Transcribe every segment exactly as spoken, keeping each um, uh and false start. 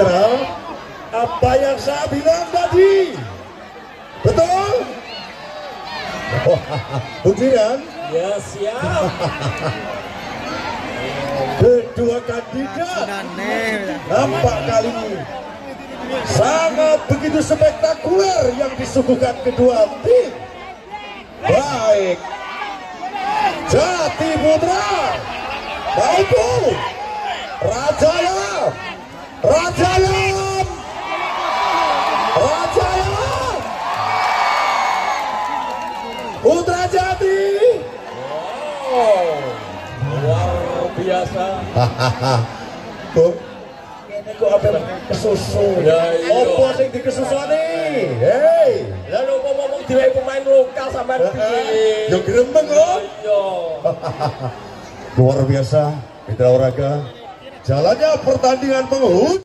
Mitra, apa yang saya bilang tadi betul? Bukti kan? Ya siap. Kedua kandidat nampak kali ini sangat begitu spektakuler yang disuguhkan kedua tim. Baik Jati Putra maupun Rajaya Rajaya Rajaya Putra Jati. Wow, luar biasa. Bung, ini kok apa kesusu? Ya, iya. Apa sing dikesusoni? Hei, Lalu ngomong diwai pemain lokal sampai piye? yo gremeng loh. Yo. Luar biasa, mitra olahraga. Jalannya pertandingan penghut.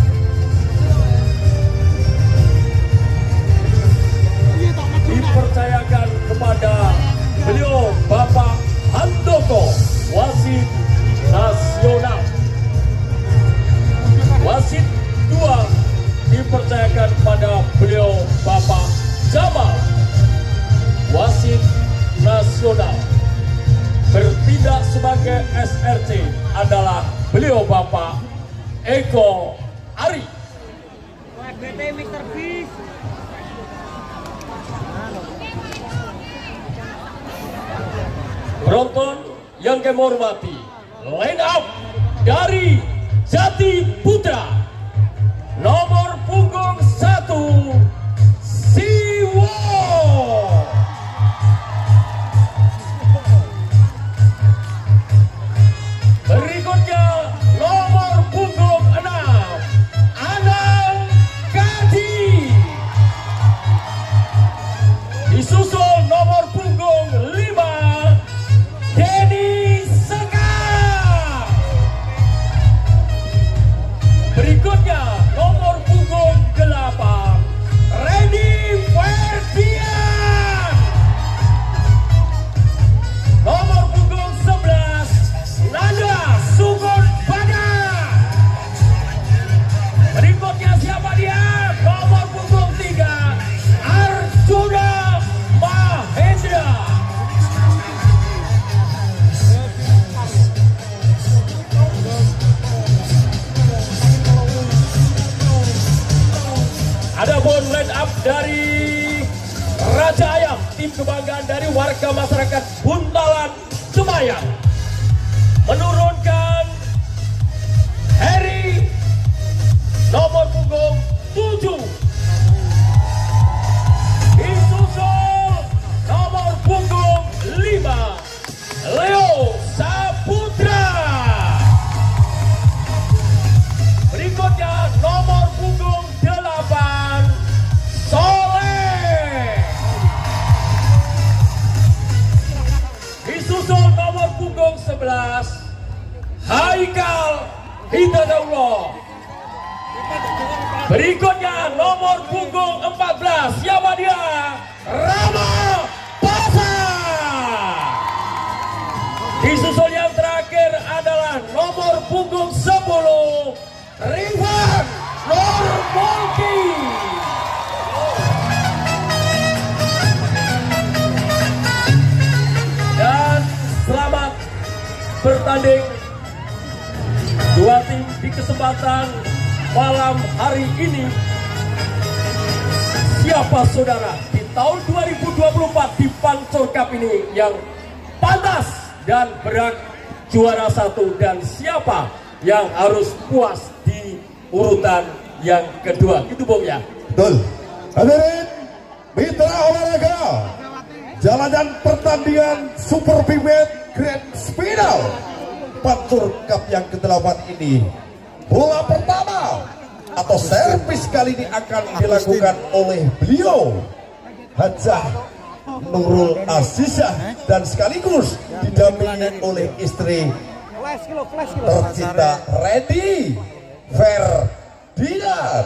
Dipercayakan kepada beliau Bapak Handoko, wasit nasional. Wasit dua dipercayakan pada beliau Bapak Jamal, wasit nasional. Bertindak sebagai S R C adalah beliau Bapak Eko Ari. mister Beast. Penonton yang kami hormati, line up dari Jati Putra, nomor punggung satu, Siwo. Berikutnya nomor punggung enam, Anang Kaji. Disusul nomor punggung lima, Denny Sekar. Berikutnya nomor punggung delapan, Randy Ferdian. Nomor punggung sebelas, Nanda Sukun Badan. Berikutnya siapa dia? Nomor punggung tiga, Arjuna Mahendra. Adapun line up dari Raja Ayam, tim kebanggaan dari warga masyarakat Buntalan Semayang, menurunkan Harry nomor punggung tujuh, disusul nomor punggung lima, Leo Saputra. Berikutnya nomor punggung delapan, Soleh. Disusul nomor punggung sebelas, Haikal Hidayatullah. Berikutnya nomor punggung empat belas, siapa dia? Rama Pasa. Disusul yang terakhir adalah nomor punggung sepuluh, Rifan Nurmulki. Dan selamat bertanding dua tim di kesempatan malam hari ini. Siapa saudara di tahun dua ribu dua puluh empat di Pancor Cup ini yang pantas dan berhak juara satu, dan siapa yang harus puas di urutan yang kedua, gitu Bung ya? Betul. Hadirin mitra olahraga, jalanan pertandingan Super Big-Band Grand Final Pancor Cup yang kedelapan ini, bola pertama atau servis kali ini akan dilakukan oleh beliau Hajah Nurul Azizah, dan sekaligus didampingi oleh istri tercinta Randy Ferdian.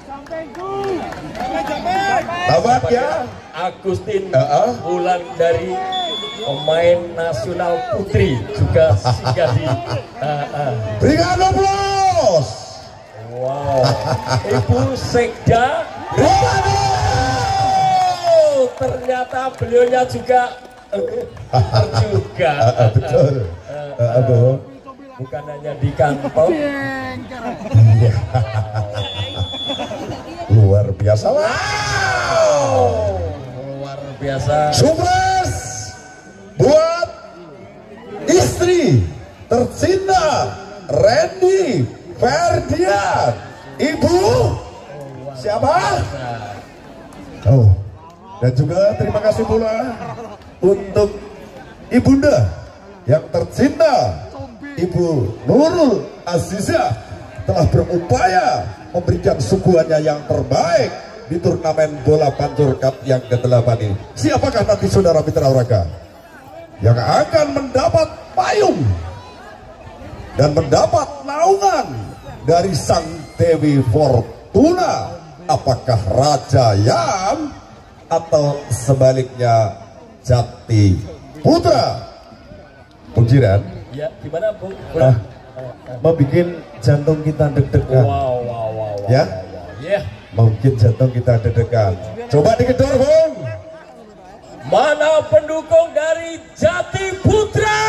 Tamat ya, Agustin uh -uh. Bulan dari pemain nasional putri juga singgah di uh, uh. berikan aplaus. Wow, Ibu Sekda. Oh, ternyata beliaunya juga juga. Betul. Uh, Bukan hanya di kantong. Iya. Luar biasa. Wow, luar biasa. Sukses buat istri tercinta Randy Ferdian. Ibu siapa? Oh, dan juga terima kasih pula untuk ibunda yang tercinta Ibu Nurul Azizah telah berupaya memberikan suguhannya yang terbaik di turnamen bola Pancur Cup yang ke delapan ini. Siapakah nanti saudara mitra olahraga yang akan mendapat payung dan mendapat naungan dari Sang Dewi Fortuna? Apakah Raja Yam atau sebaliknya Jati Putra? Pujiran Ya, gimana Bu? ah, membuat jantung kita deg-degan. Wow, wow, wow, wow. Ya, Ya. mungkin jantung kita deg-degan. Coba digedor, Bung. Mana pendukung dari Jati Putra?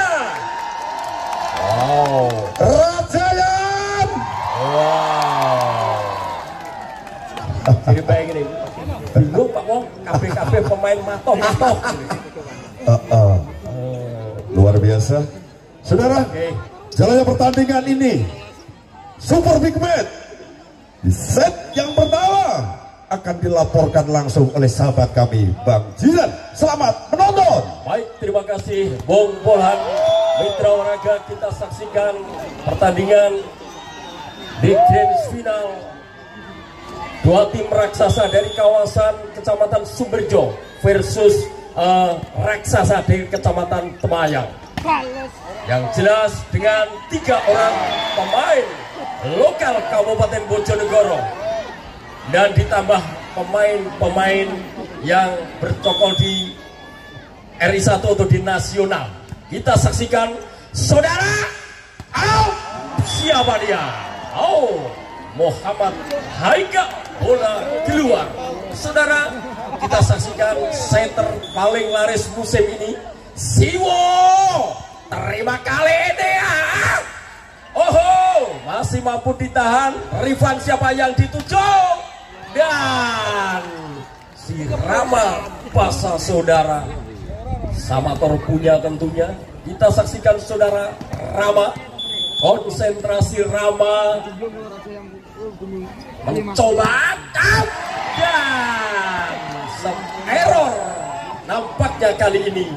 Wow. Raja Yam. Wow. Jadi bayangin ini. Bingung Pak Wong, K P K P pemain matoh-matoh. Uh, uh. Luar biasa. Saudara, Oke. jalannya pertandingan ini super big match di set yang pertama akan dilaporkan langsung oleh sahabat kami Bang Jiran. Selamat menonton. Baik, terima kasih Bung Polhan. Mitra olahraga, kita saksikan pertandingan di grand final dua tim raksasa dari kawasan Kecamatan Sumberjo versus uh, raksasa dari Kecamatan Temayang. Yang jelas dengan tiga orang pemain lokal Kabupaten Bojonegoro dan ditambah pemain-pemain yang bercokol di R I satu atau di nasional. Kita saksikan saudara. Oh, siapa dia? Oh, Muhammad Haika, bola keluar. Saudara, kita saksikan center paling laris musim ini, Siwo. Terima kali ini ya. Oh, masih mampu ditahan. Rifan siapa yang dituju? Dan si Rama Pasa saudara. Samator punya tentunya. Kita saksikan saudara Rama. Konsentrasi Rama. Mencoba dan error nampaknya kali ini.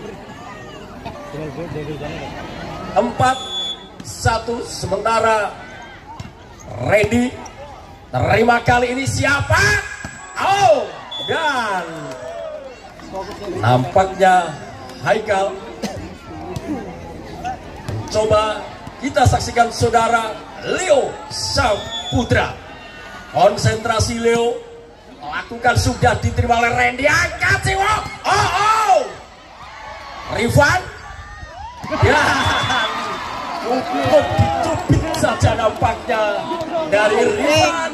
Empat satu sementara Randy. Terima kali ini siapa? Oh, dan nampaknya Haikal. Coba kita saksikan saudara Leo Saputra. Konsentrasi Leo. Lakukan sudah diterima oleh Randy. Angkat sih, oh, oh. Rifan. Ya, cukup dicubit saja nampaknya dari Rifan.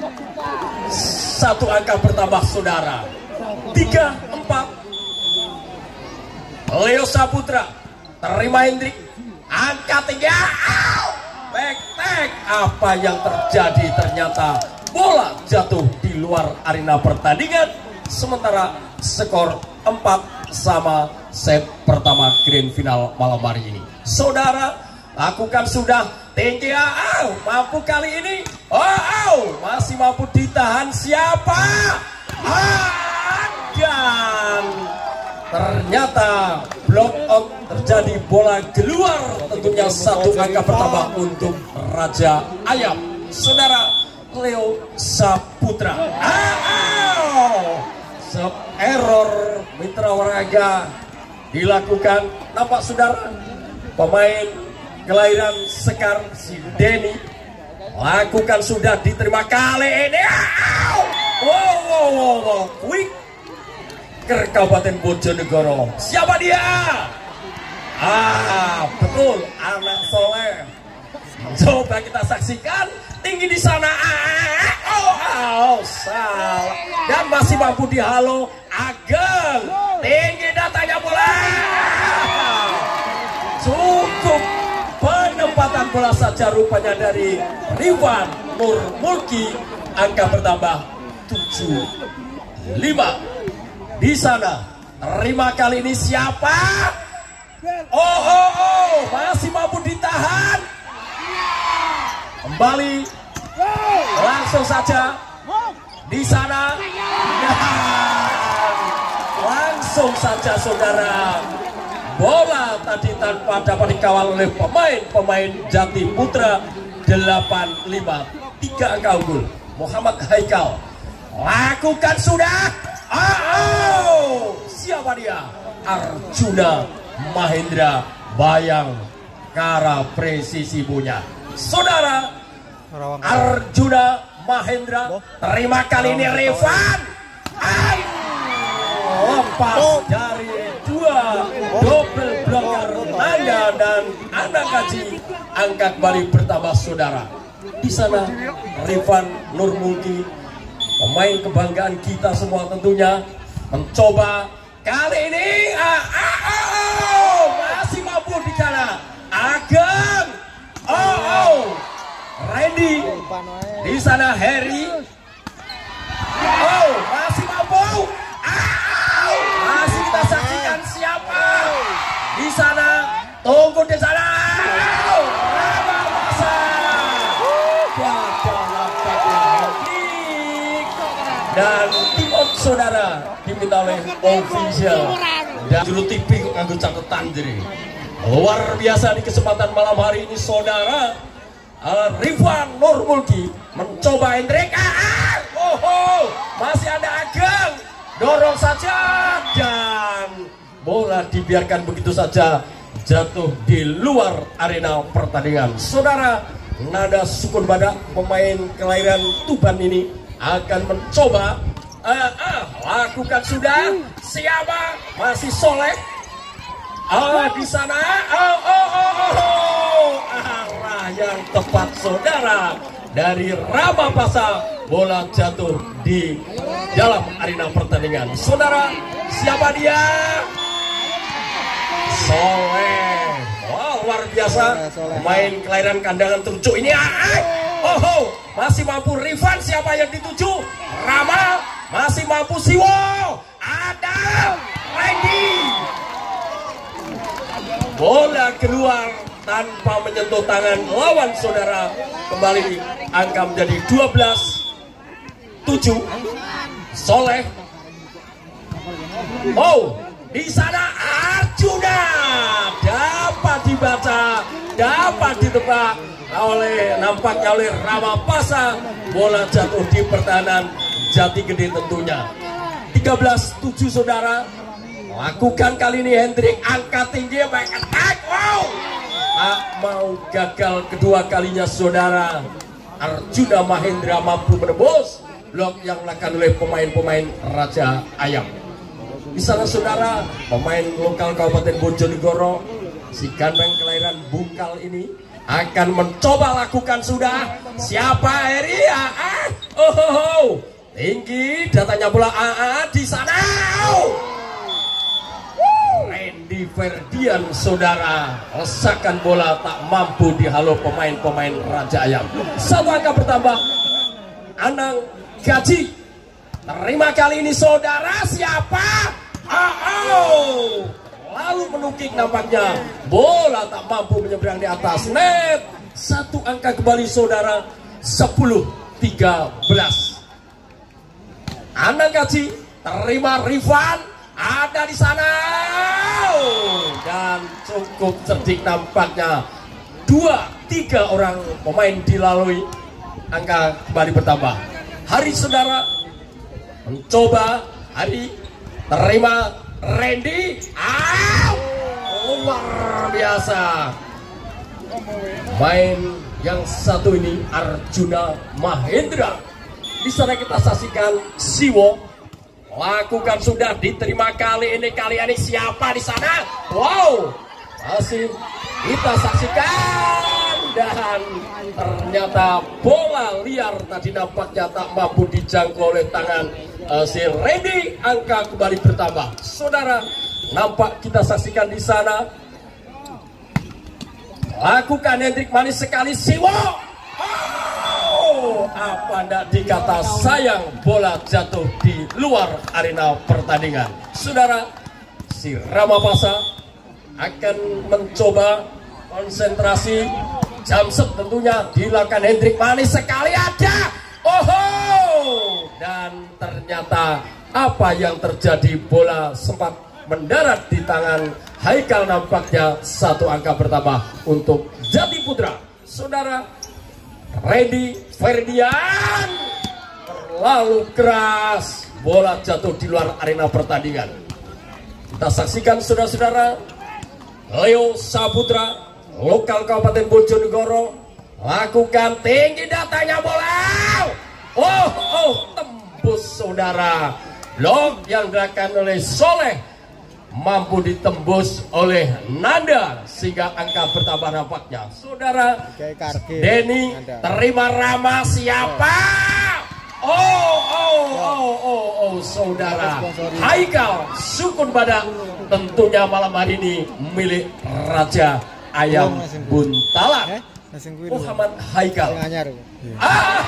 Satu angka bertambah saudara. Tiga empat. Leo Saputra terima Hendrik. Angka tiga. Back tag. Apa yang terjadi? Ternyata bola jatuh di luar arena pertandingan. Sementara skor empat sama set pertama grand final malam hari ini. Saudara, lakukan sudah tinggi. Oh, mampu kali ini. Oh, oh, masih mampu ditahan siapa? Ah, dan ternyata block out terjadi, bola keluar. Tentunya satu angka pertama untuk Raja Ayam. Saudara Leo Saputra. Ah, oh. Error mitra olahraga dilakukan. Nampak saudara pemain kelahiran Sekar si Denny lakukan sudah diterima kali ini. Wow, wow, wow, wow. Quick ke Kabupaten Bojonegoro. Siapa dia? Ah, betul, anak soleh. Coba kita saksikan tinggi di sana. Oh, oh, salah. Dan masih mampu dihalo Ageng. Tinggi datanya bola. Cukup penempatan bola saja rupanya dari Rifan Nurmulki. Angka bertambah tujuh lima. Di sana terima kali ini siapa? Oh, oh, oh, masih mampu ditahan. Kembali langsung saja di sana. Langsung saja saudara, bola tadi tanpa dapat dikawal oleh pemain-pemain Jati Putra. Delapan lima, tiga angka unggul Muhammad Haikal. Lakukan sudah. Oh, oh, siapa dia? Arjuna Mahendra Bayang Kara presisi punya saudara Arjuna Mahendra. Terima kali ini Rifan. Lepas dari dua double blocker Nanda dan Anak Kaji. Angka kembali bertambah saudara. Di sana Rifan Nurmulki, pemain kebanggaan kita semua tentunya, mencoba kali ini. Ah, ah, oh, masih mampu di sana Ageng. Oh, oh, Randy di sana Harry. Oh, masih mampu. Ah, oh, masih kita saksikan siapa di sana. Tunggu di sana. Oh, Ramapasa. Dan tim out saudara diminta oleh official dan juru T V kok nganggo catatan jadi luar biasa di kesempatan malam hari ini saudara. uh, Rifan Nurmulki mencoba Hendrik. Ah, oh, oh, masih ada Ageng, dorong saja dan bola dibiarkan begitu saja jatuh di luar arena pertandingan saudara. Nada Sukun Badak, pemain kelahiran Tuban ini akan mencoba uh, uh, lakukan sudah. Siapa? Masih Soleh. Ah, di sana. Oh, oh, oh, oh. Arah yang tepat saudara dari Ramapasa. Bola jatuh di dalam arena pertandingan saudara. Siapa dia? Soleh. Wow, luar biasa. Pemain kelahiran kandangan Turcu ini. Oh, oh, masih mampu Rifan. Siapa yang dituju? Rama. Masih mampu Siwo. Adam. Randy. Bola keluar tanpa menyentuh tangan lawan saudara. Kembali angka menjadi dua belas tujuh. Soleh. Oh, di sana Arjuna dapat dibaca, dapat ditebak oleh nampaknya oleh Ramapasa. Bola jatuh di pertahanan Jati Gede tentunya. tiga belas tujuh saudara. Lakukan kali ini Hendrik, angkat tinggi, back attack. Wow, tak mau gagal kedua kalinya saudara. Arjuna Mahendra mampu menembus blok yang dilakukan oleh pemain-pemain Raja Ayam. Di sana saudara, pemain lokal Kabupaten Bojonegoro, si gandeng kelahiran Bungkal ini akan mencoba lakukan sudah. Siapa Heri? Ah, oh, oh, oh, tinggi datanya bola. Ah, di sana. Oh. Randy Ferdian saudara, lesakan bola tak mampu dihalau pemain-pemain Raja Ayam. Satu angka bertambah Anang Gaji. Terima kali ini saudara. Siapa? Oh, oh. Lalu menukik nampaknya bola tak mampu menyeberang di atas net. Satu angka kembali saudara. Sepuluh tiga belas. Anang Gaji terima Rifan. Ada di sana dan cukup cerdik nampaknya. Dua tiga orang pemain dilalui. Angka kembali bertambah. Hari saudara mencoba. Hari terima Randy. Ah, luar biasa. Main yang satu ini Arjuna Mahendra. Di sana kita saksikan Siwo. Lakukan sudah, diterima kali ini. Kali ini siapa di sana? Wow, masih kita saksikan dan ternyata bola liar tadi nampaknya tak mampu dijangkau oleh tangan uh, si Randy. Angka kembali bertambah. Saudara, nampak kita saksikan di sana. Lakukan Hendrik manis sekali, Siwo. Oh, apa ndak dikata sayang, bola jatuh di luar arena pertandingan. Saudara, si Ramapasa akan mencoba konsentrasi. Jamset tentunya dilakukan Hendrik manis sekali, ada. Oh, dan ternyata apa yang terjadi, bola sempat mendarat di tangan Haikal. Nampaknya satu angka bertambah untuk Jati Putra. Saudara, Randy Ferdian terlalu keras, bola jatuh di luar arena pertandingan. Kita saksikan saudara-saudara, Leo Saputra, lokal Kabupaten Bojonegoro, lakukan tinggi datanya bola. Oh, oh, tembus saudara. Blok yang dilakukan oleh Soleh mampu ditembus oleh Nanda sehingga angka bertambah nampaknya. Saudara, Denny terima ramah siapa? Oh, oh, oh, oh, oh, saudara, Haikal Sukun Badak tentunya malam hari ini milik Raja Ayam Buntalan, Muhammad Haikal. Ah,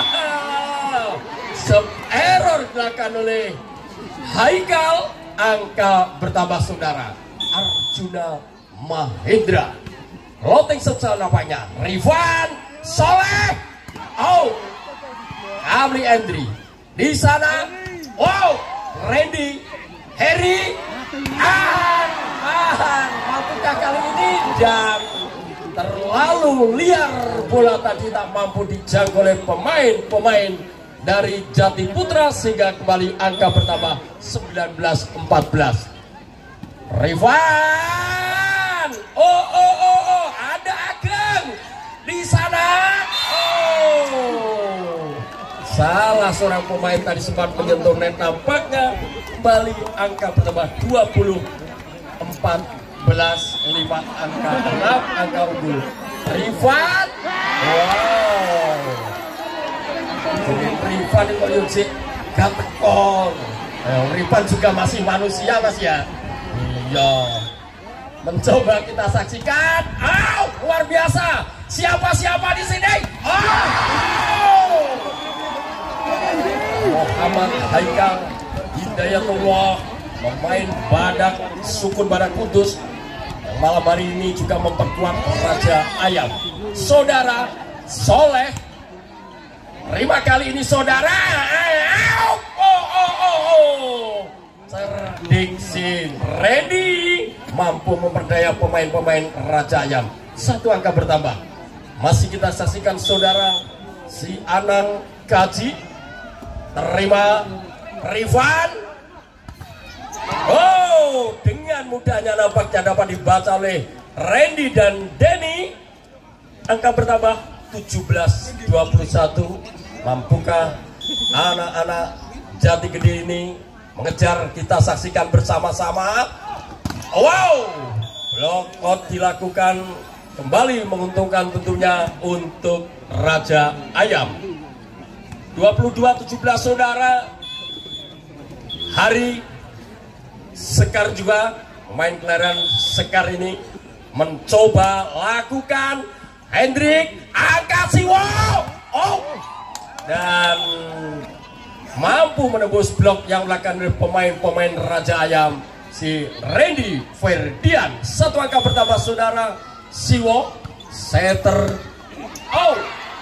error dilakukan oleh Haikal. Angka bertambah saudara. Arjuna Mahendra, loting secara nampaknya Rifan Soleh. Oh, Amri Andri di sana. Wow, Randy Harry Ahan Ahan mampukah kali ini? Dan terlalu liar bola tadi, tak mampu dijangkau oleh pemain-pemain dari Jati Putra sehingga kembali angka bertambah sembilan belas empat belas. Rifan, oh oh oh oh, ada Ageng di sana. Oh, salah seorang pemain tadi sempat menyentuh net. Nampaknya kembali angka bertambah dua puluh empat belas lima, angka enam, angka unggul Rifan. Wow, Rifan itu yuk gak tekon. Rifan juga masih manusia mas ya. Iya. Mencoba kita saksikan. Oh, luar biasa. Siapa-siapa di sini? Oh, Muhammad Haikal Hidayatullah, pemain Badak Sukun Badak Kudus, yang malam hari ini juga memperkuat Raja Ayam. Saudara Soleh, terima kali ini saudara. Oh, oh, oh, oh. Cerdik si Randy mampu memperdaya pemain-pemain Raja Ayam. Satu angka bertambah. Masih kita saksikan saudara, si Anang Kaji terima Rifan. Oh, dengan mudahnya nampaknya dapat dibaca oleh Randy dan Denny. Angka bertambah tujuh belas dua puluh satu. Mampukah anak-anak Jati Gede ini mengejar? Kita saksikan bersama-sama. Wow, blok dilakukan kembali, menguntungkan tentunya untuk Raja Ayam. Dua puluh dua tujuh belas saudara. Hari Sekar juga, pemain kelahiran Sekar ini mencoba lakukan Hendrik Angkasiwo. Oh, dan mampu menembus blok yang dilakukan oleh pemain-pemain Raja Ayam, si Randy Ferdian. Satu angka pertama saudara. Siwo setter. Oh,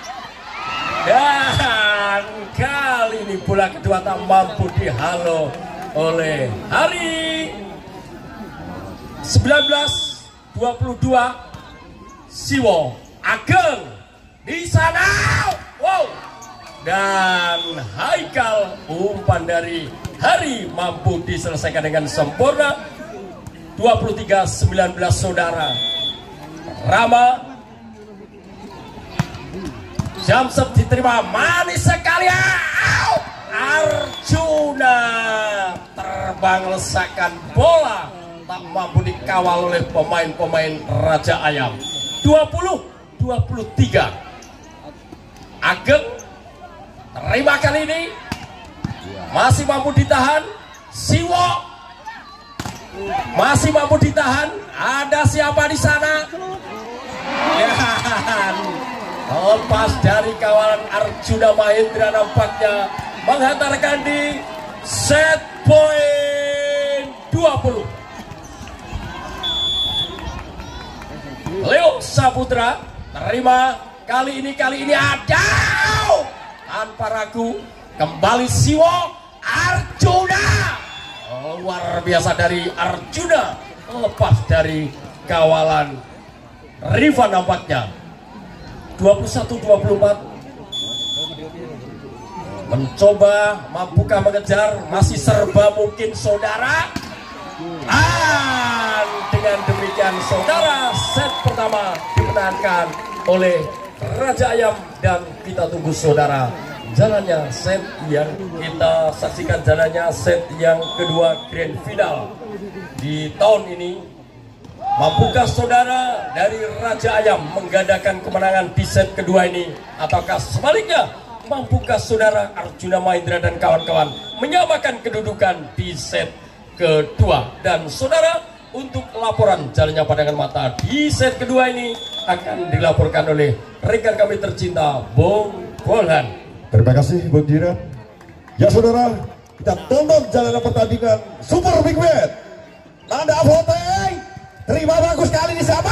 dan kali ini bola kedua tak mampu dihalo oleh Hari. Sembilan belas dua puluh dua. Siwo Ageng di sana. Wow, dan Haikal, umpan dari Hari mampu diselesaikan dengan sempurna. Dua puluh tiga sembilan belas saudara. Rama Jamset diterima manis sekali. Arjuna terbang lesakan bola, tak mampu dikawal oleh pemain-pemain Raja Ayam. Dua puluh dua puluh tiga. Ageng terima kali ini masih mampu ditahan. Siwo masih mampu ditahan. Ada siapa di sana? Ya, lepas dari kawalan Arjuna Mahendra nampaknya menghantarkan di set point dua puluh. Leo Saputra terima kali ini kali ini ada tanpa ragu kembali Siwo Arjuna. Oh, luar biasa dari Arjuna lepas dari kawalan Riva nampaknya. Dua puluh satu dua puluh empat mencoba mampukah mengejar, masih serba mungkin saudara. Dan dengan demikian saudara, set pertama dimenangkan oleh Raja Ayam. Dan kita tunggu saudara jalannya set yang kita saksikan jalannya set yang kedua grand final di tahun ini. Mampukah saudara dari Raja Ayam menggandakan kemenangan di set kedua ini, ataukah sebaliknya mampukah saudara Arjuna Mahendra dan kawan-kawan menyamakan kedudukan di set kedua? Dan saudara, untuk laporan jalannya pandangan mata di set kedua ini akan dilaporkan oleh rekan kami tercinta Bung Bolhan. Terima kasih Bung Jiran. Ya saudara, kita tonton jalannya pertandingan Super Big Match. Nanda voting terima bagus kali ini sama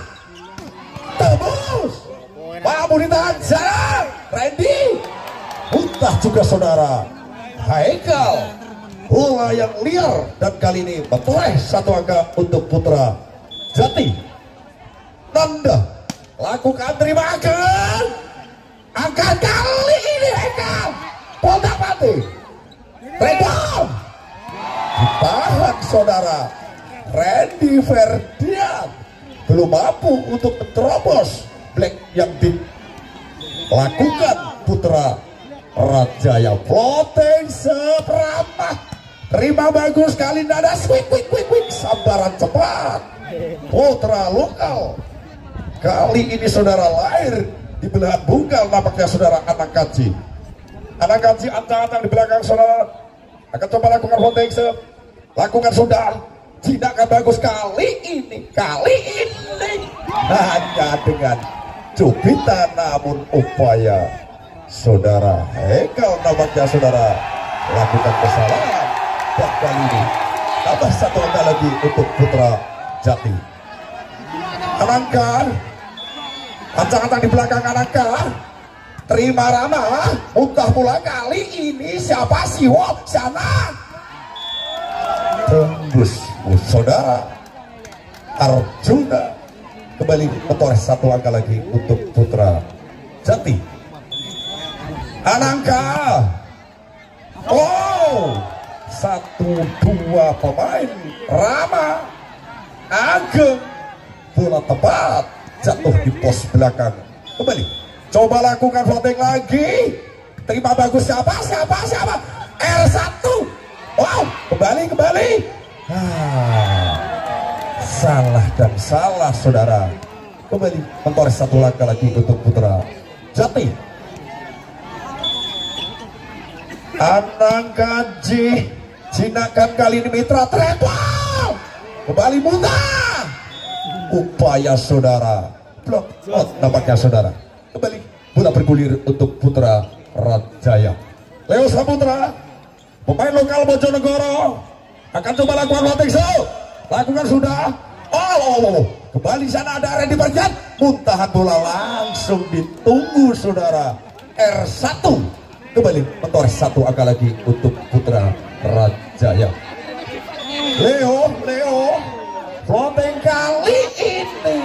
tembus mampu ditahan jalan Randy muntah juga saudara. Haikal bola yang liar dan kali ini memperoleh satu angka untuk putra Jati. Nanda lakukan terima akan angka kali ini Haikal Polda Pati Redom ditahan saudara. Randy Ferdian belum mampu untuk menerobos black yang dilakukan putra Rajaya. Floating seperempat terima bagus kali nada quick quick quick quick sambaran cepat putra lokal. Kali ini saudara lahir di belahan bungkal nampaknya saudara anak kaji. Anak kaji antang-antang di belakang saudara akan coba lakukan floating se lakukan sudah. Tindakan bagus kali ini, kali ini hanya dengan cubitan namun upaya saudara Haikal nampaknya saudara lakukan kesalahan. Dan kali ini tambah satu angka lagi untuk putra Jati. Anangka ancang-ancang di belakang Anangka terima Rama muntah pula kali ini siapa sih? Wow, sana tembus oh, saudara Arjuna kembali memperoleh satu angka lagi untuk putra Jati. Anangka oh satu dua pemain Rama Ageng bola tepat jatuh di pos belakang. Kembali coba lakukan floating lagi terima bagus siapa siapa siapa R satu. Wow, kembali kembali. Ah, salah dan salah saudara. Kembali memperoleh satu langkah lagi untuk putra Jati. Anang Kaji jinakan kali ini mitra treble. Kembali muntah. Upaya saudara blok out nampaknya saudara. Kembali bola bergulir untuk putra Rajaya. Leo Saputra pemain lokal Bojonegoro akan coba lakukan floating show. Lakukan sudah. Oh, oh, oh. Kembali sana ada Randy Ferdian. Muntahan bola langsung ditunggu saudara. R satu kembali mentoreh satu angka lagi untuk putra Rajaya. Leo, Leo floating kali ini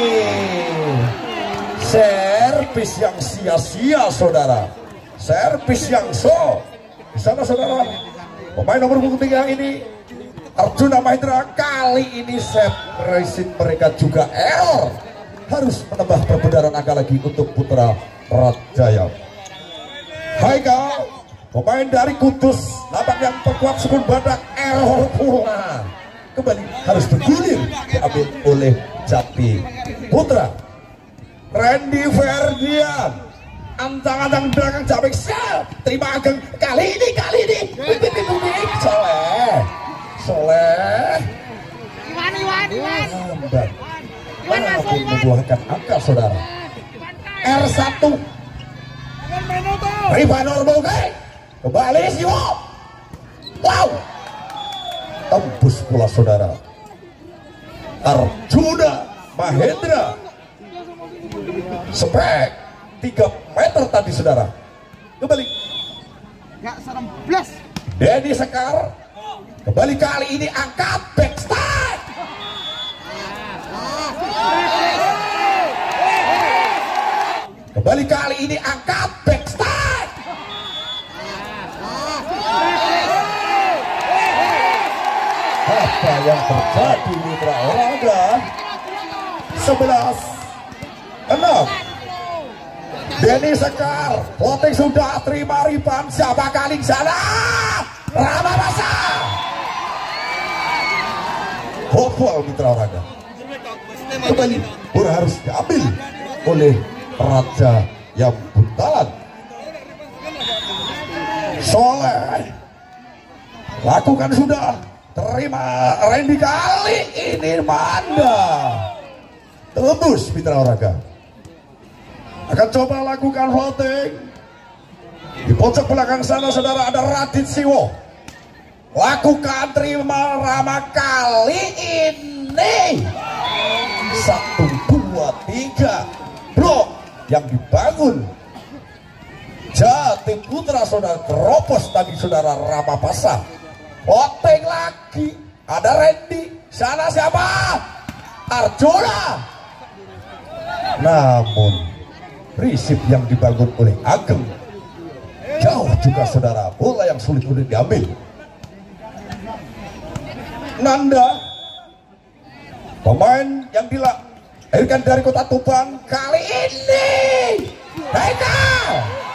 servis yang sia-sia saudara. Servis yang so di sana saudara, pemain nomor punggung tiga ini Arjuna Mahendra kali ini set racing mereka juga L harus menambah perbedaan angka lagi untuk putra Rajaya. Haikal pemain dari Kudus nampak yang terkuat sukun badak L pula kembali harus bergulir diambil oleh Jati putra Randy Ferdian, ancang-ancang belakang Japek Syah, terima Ageng kali ini kali ini Soleh Soleh Iwan Iwan Iwan lambat mampu membuahkan angka saudara. R satu Rivanor Boge kembali Siwo, wow, tembus pula saudara. Arjuna Mahendra spek tiga meter tadi saudara, kembali gak serem blas. Denny Sekar kembali kali ini angkat backstage, kembali kali ini angkat backstage, apa yang terjadi mitra olahraga? Sebelas enam Denny Sekar, voting sudah terima riban, siapa kali sana? Rama Basa. Hopeful mitra olahraga. Kembali bola harus diambil oleh Raja yang Buntalan. Soleh lakukan sudah, terima Randy kali ini Manda. Tembus mitra olahraga. Akan coba lakukan voting. Di pojok belakang sana saudara ada Radit Siwo. Lakukan terima Rama kali ini. Satu, dua, tiga. Blok yang dibangun Jati Putra saudara, terobos tadi saudara Rama Pasar. Voting lagi. Ada Randy. Sana siapa? Arjuna. Namun prinsip yang dibangun oleh Ageng jauh juga saudara, bola yang sulit untuk diambil. Nanda pemain yang dilahirkan dari kota Tuban kali ini Haikal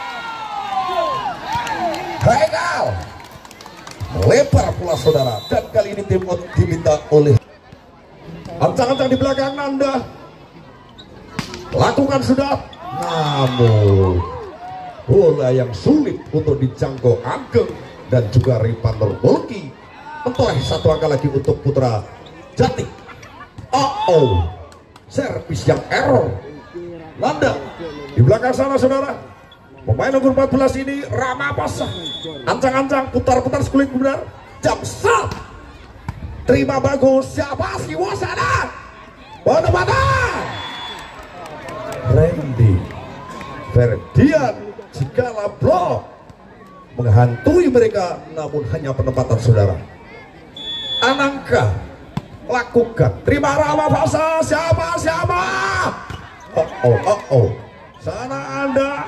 Haikal melebar pula saudara, dan kali ini tim diminta oleh ancang-ancang di belakang Nanda. Lakukan sudah, namun bola yang sulit untuk dijangkau Ageng dan juga Ripan Nurbolki. Mentoreh satu angka lagi untuk Putra Jati. Oh oh, servis yang error. Nanda di belakang sana saudara, pemain nomor empat belas ini Rama Pasah. Ancang-ancang putar-putar sekulit benar. Jam shot, terima bagus. Siapa sih wasana? Pada-pada Randy Ferdian jikalau blok menghantui mereka, namun hanya penempatan saudara. Anangka lakukan terima Rama Pasha, siapa siapa? Oh oh oh oh, sana ada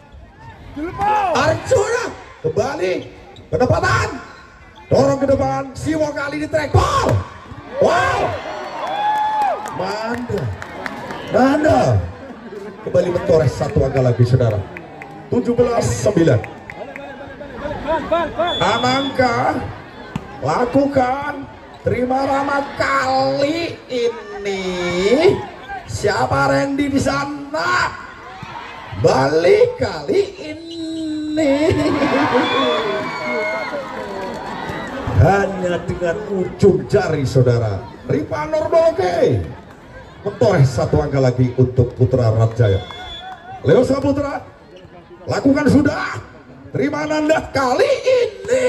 Arjuna kembali penempatan, dorong ke depan. Siwo kali ini track ball. Wow, Manda Manda kembali mentoreh satu angka lagi saudara. Tujuh belas sembilan. Anangka lakukan terima Rama kali ini. Siapa Randy di sana? Balik kali ini. Hanya dengan ujung jari saudara. Ripan Nurbolki mentoreh satu angka lagi untuk Putra Raja. Leo Saputra lakukan sudah, terima Nanda kali ini.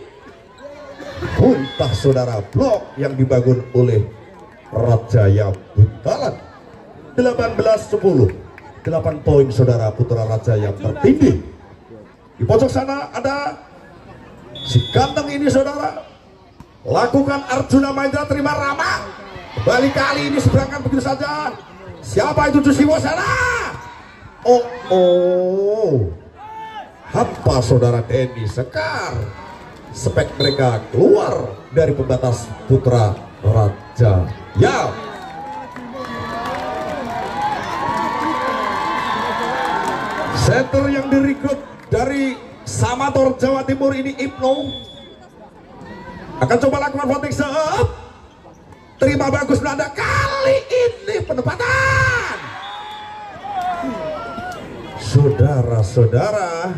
Muntah saudara, blok yang dibangun oleh Rajaya Buntalan. Delapan belas sepuluh, delapan poin saudara Putra Raja yang tertindih. Di pojok sana ada si ganteng ini saudara, lakukan Arjuna Mahendra terima Rama. Kembali kali ini seberangkan begitu saja. Siapa itu Siwo sana? Oh oh, apa saudara Denny Sekar? Spek mereka keluar dari pembatas Putra Raja. Ya, center yang direkrut dari Samator Jawa Timur ini Ibnu akan coba lakukan voting set. Terima bagus Nanda kali ini penempatan. Saudara-saudara,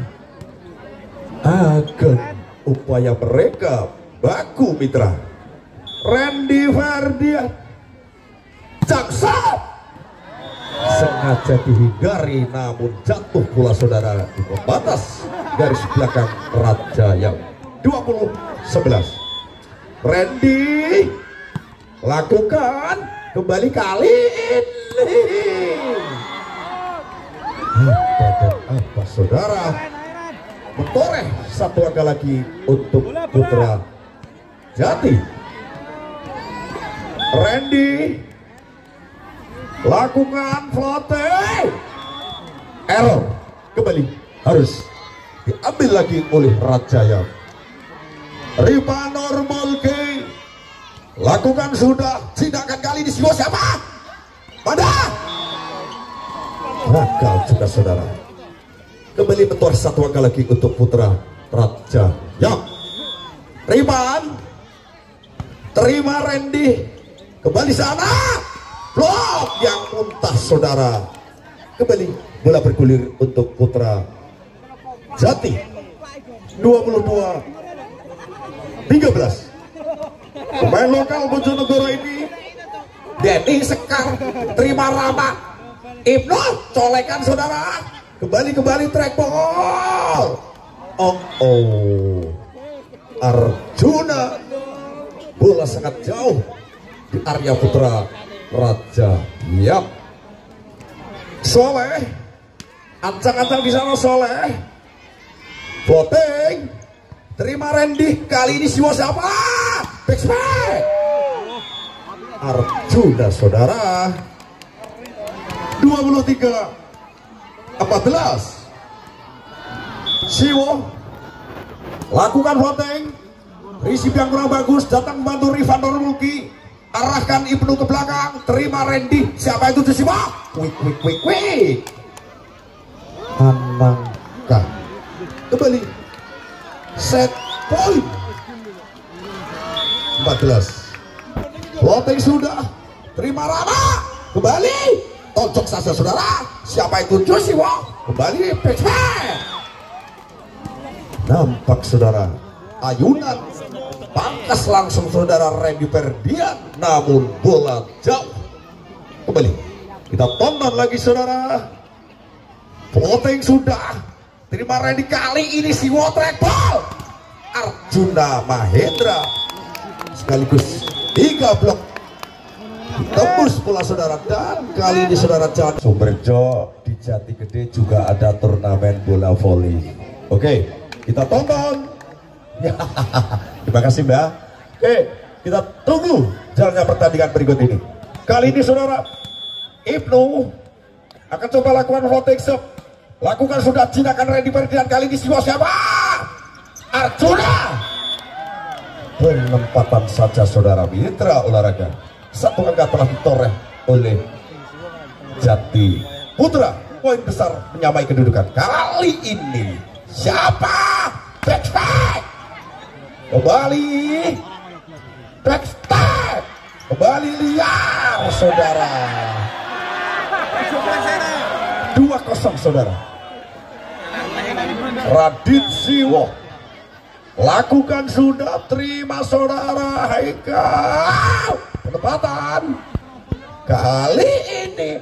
agen upaya mereka baku mitra. Randy Ferdian Jaksa sengaja dihindari, namun jatuh pula saudara di pembatas garis belakang Raja yang dua puluh sebelas. Randy lakukan kembali kali ini. Apa dan apa saudara? Mentoreh satu angka lagi untuk Putra Jati. Randy lakukan floating, error, kembali harus diambil lagi oleh Rajaya. Riva normal K lakukan sudah, tindakan kali ini siapa siapa? Pada gagal juga saudara. Kembali mentor satu angka lagi untuk Putra Rajaya. Rivan terima Randy, kembali sana, blok yang muntah saudara. Kembali bola bergulir untuk Putra Jati. Dua puluh dua tiga belas. Pemain lokal Bojonegoro ini Denny Sekar terima Rama Ibnu colekan saudara. Kembali kembali track ball. Oh oh, Arjuna, bola sangat jauh di area Putra Raja. Yap, Soleh ancang-ancang di sana. Soleh voting terima Randy, kali ini siapa siapa? Backspin Arjuna saudara. Dua puluh tiga empat belas. Siwo lakukan voting, risip yang kurang bagus, datang membantu Rivan Normuki, arahkan Ibnu ke belakang, terima Randy, siapa itu Siwo? Quick quick quick quick Anangka, kembali set point empat belas. Voting sudah, terima Rama, kembali tonjok saja saudara, siapa itu Siwo? Kembali backspin. Nampak saudara ayunan pangkas langsung saudara Randy Ferdian, namun bola jauh. Kembali kita tonton lagi saudara. Voting sudah, terima Randy, kali ini Siwo track ball. Arjuna Mahendra sekaligus tiga blok tembus bola saudara, dan kali ini saudara jangan Sumberjo di Jati Gede juga ada turnamen bola voli. Oke, kita tonton. Terima kasih Mbak. Oke, kita tunggu jalannya pertandingan berikut ini. Kali ini saudara Ibnu akan coba lakukan floating step, lakukan sudah, tindakan Randy Ferdian, kali ini siapa siapa? Arjuna. Penempatan saja saudara mitra olahraga. Satu angka telah ditoreh oleh Jati Putra. Poin besar menyamai kedudukan. Kali ini siapa? Backstep. Kembali backstep. Kembali liar saudara. Dua kosong saudara. Radit Siwo lakukan sudah, terima saudara. Haikal penempatan kali ini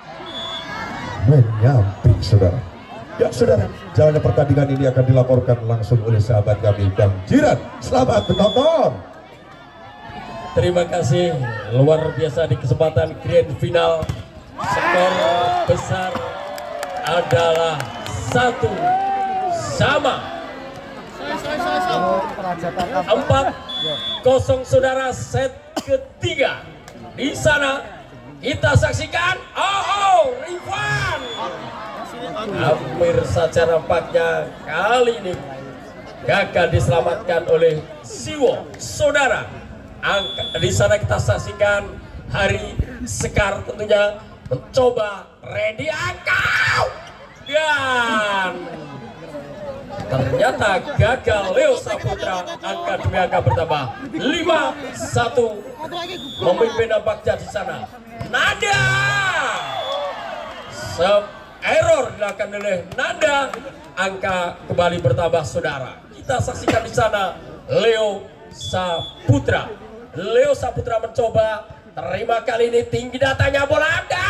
menyamping saudara. Ya saudara, jalannya pertandingan ini akan dilaporkan langsung oleh sahabat kami Bang Jiran. Selamat menonton. Terima kasih, luar biasa di kesempatan grand final. Skor besar adalah satu sama. Empat kosong saudara, set ketiga. Di sana kita saksikan, oh, oh Rivan hampir saja nampaknya kali ini gagal diselamatkan oleh Siwo saudara. Angka, di sana kita saksikan Hari Sekar tentunya mencoba ready angkau, dan ternyata gagal. Leo Saputra angka demi angka bertambah lima satu, memimpin nampaknya di sana. Nada error dilakukan oleh Nanda. Angka kembali bertambah saudara. Kita saksikan di sana Leo Saputra. Leo Saputra mencoba. Terima kali ini tinggi datanya bola ada.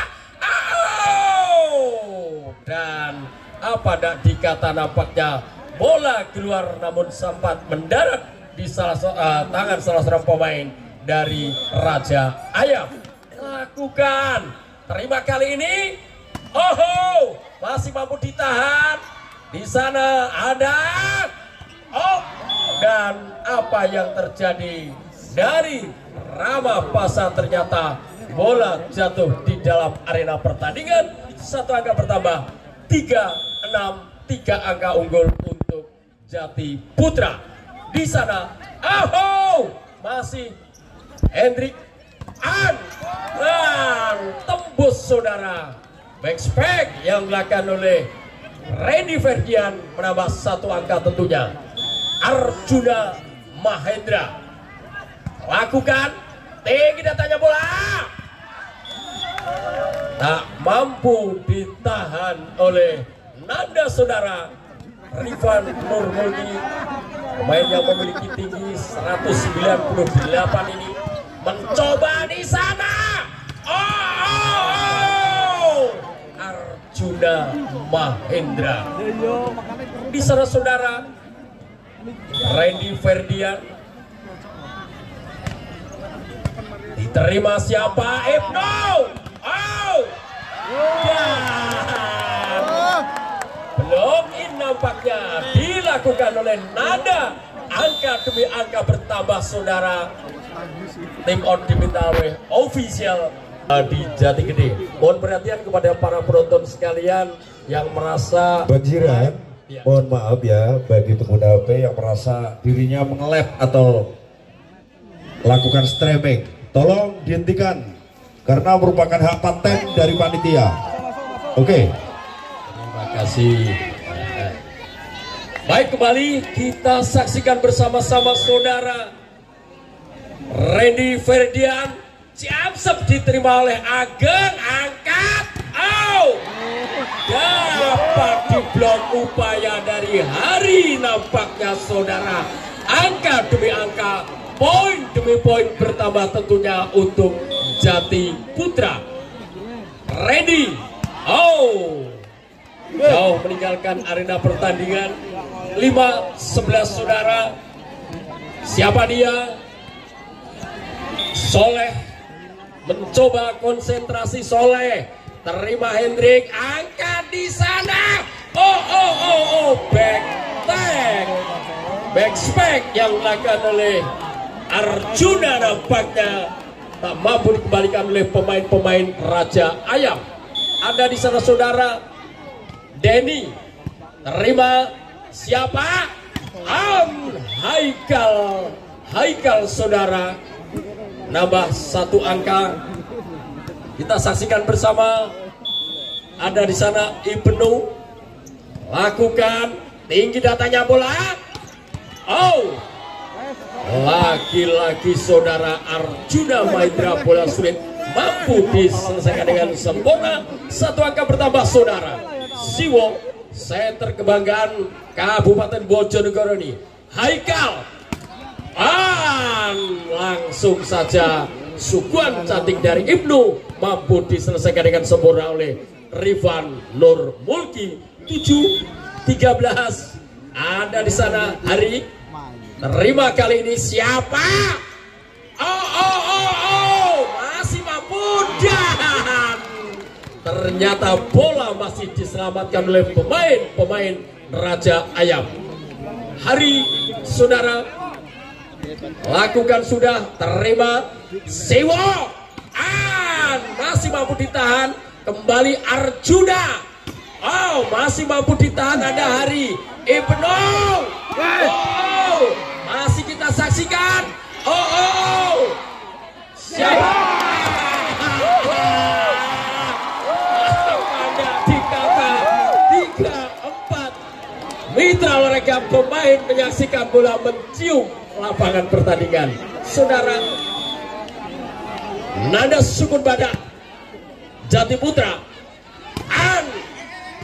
Oh! Dan apa dak dikata nampaknya bola keluar namun sempat mendarat di salah uh, tangan salah seorang pemain dari Raja Ayam. Lakukan. Terima kali ini. Oh, masih mampu ditahan. Di sana ada. Oh, dan apa yang terjadi dari Rama Pasa, ternyata bola jatuh di dalam arena pertandingan. Satu angka bertambah tiga enam, tiga angka unggul untuk Jati Putra. Di sana, oh, masih Hendrik An dan tembus saudara. Backspec yang dilakukan oleh Randy Ferdian menambah satu angka tentunya. Arjuna Mahendra lakukan tinggi datanya bola. Tak mampu ditahan oleh Nanda saudara. Rifan Nurmulki, pemain yang memiliki tinggi seratus sembilan puluh delapan ini mencoba di sana. Oh, oh, oh. Arjuna Mahendra. Di sana saudara Randy Ferdian. Diterima siapa? Ibnu. Oh. Dan block in nampaknya dilakukan oleh Nanda. Angka demi angka bertambah saudara. Tim on diminta oleh official di Jati Gede. Mohon perhatian kepada para penonton sekalian yang merasa Bang Jiran, ya. Mohon maaf ya bagi pengguna H P yang merasa dirinya mengelap atau lakukan streaming, tolong dihentikan karena merupakan hak paten dari panitia. Oke. Okay. Terima kasih. Baik, kembali kita saksikan bersama-sama saudara. Randy Ferdian Ciamsep diterima oleh Ageng, angkat. Oh, dapat diblok upaya dari Hari nampaknya saudara. Angka demi angka, poin demi poin bertambah tentunya untuk Jati Putra. Randy, oh, jauh meninggalkan arena pertandingan. Lima sebelas saudara. Siapa dia? Soleh mencoba konsentrasi. Soleh terima Hendrik, angkat di sana. Oh oh oh oh, back tag, back spec yang dilakukan oleh Arjuna nampaknya tak mampu dikembalikan oleh pemain-pemain Raja Ayam. Ada di sana saudara Denny terima siapa? Am Haikal, Haikal saudara. Nambah satu angka. Kita saksikan bersama. Ada di sana Ibnu. Lakukan tinggi datanya bola. Oh, lagi-lagi saudara Arjuna Mahendra, bola sulit mampu diselesaikan dengan sempurna. Satu angka bertambah saudara. Siwo, center kebanggaan Kabupaten Bojonegoro ini. Haikal. Ah, langsung saja suguhan cantik dari Ibnu mampu diselesaikan dengan sempurna oleh Rifan Nurmulki. Tujuh tiga belas. Ada di sana Hari. Terima kali ini siapa? Oh oh oh oh, masih mampu dan ternyata bola masih diselamatkan oleh pemain-pemain Raja Ayam. Hari saudara lakukan sudah, terima Siwo, ah, masih mampu ditahan. Kembali Arjuna, oh masih mampu ditahan. Ada Hari. Ibnu, oh, masih kita saksikan. Oh oh, oh. Siapa? Ada dikata tiga empat. Mitra olahraga pemain menyaksikan bola mencium lapangan pertandingan. Saudara Nanda Sukun Badak Jati Putra, An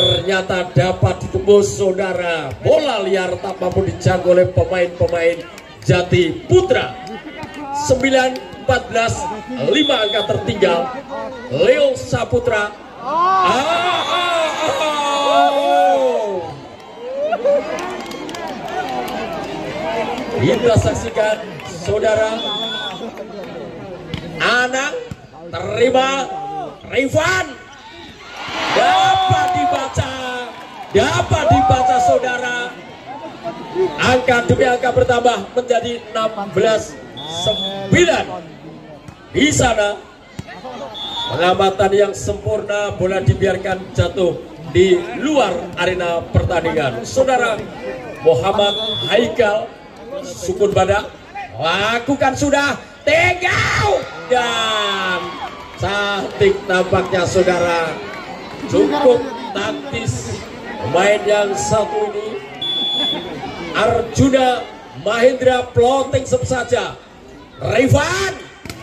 ternyata dapat ditembus saudara. Bola liar tak mampu dijangkau oleh pemain-pemain Jati Putra. Sembilan empat belas, lima angka tertinggal. Leo Saputra. Ah, ah, ah. Kita saksikan saudara. Anang terima, Rifan dapat dibaca, dapat dibaca saudara. Angka demi angka bertambah menjadi enam belas sembilan. Di sana pengamatan yang sempurna, bola dibiarkan jatuh di luar arena pertandingan. Saudara Muhammad Haikal Sukun Badak lakukan sudah tegau dan cantik nampaknya saudara. Cukup taktis pemain yang satu ini. Arjuna Mahendra plotting saja. Rifan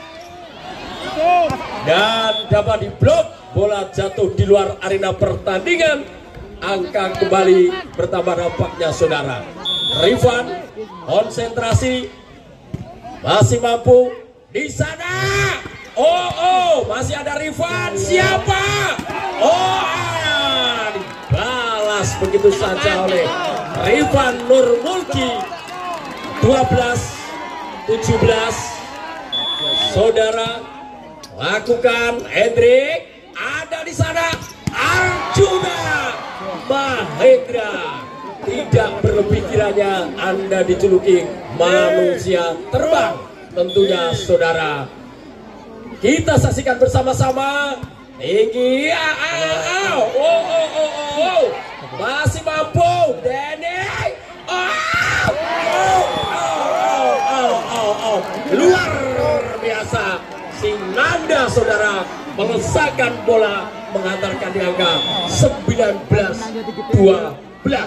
dan dapat diblok, bola jatuh di luar arena pertandingan. Angka kembali bertambah nampaknya saudara. Rifan konsentrasi, masih mampu di sana. Oh oh, masih ada Rifan. Siapa? Oh, ah, dibalas begitu saja oleh Rifan Nurmulki. Dua belas tujuh belas. Saudara lakukan Hendrik, ada di sana Arjuna Mahendra. Tidak berlebih kiranya Anda dijuluki manusia terbang tentunya saudara. Kita saksikan bersama-sama. Tinggi, ah, ah, oh, oh, oh, oh, oh. Masih mampu Denny. Oh, oh, oh, oh, oh, oh. Luar biasa Sinanda saudara melesakkan bola, mengantarkan di angka sembilan belas dua belas.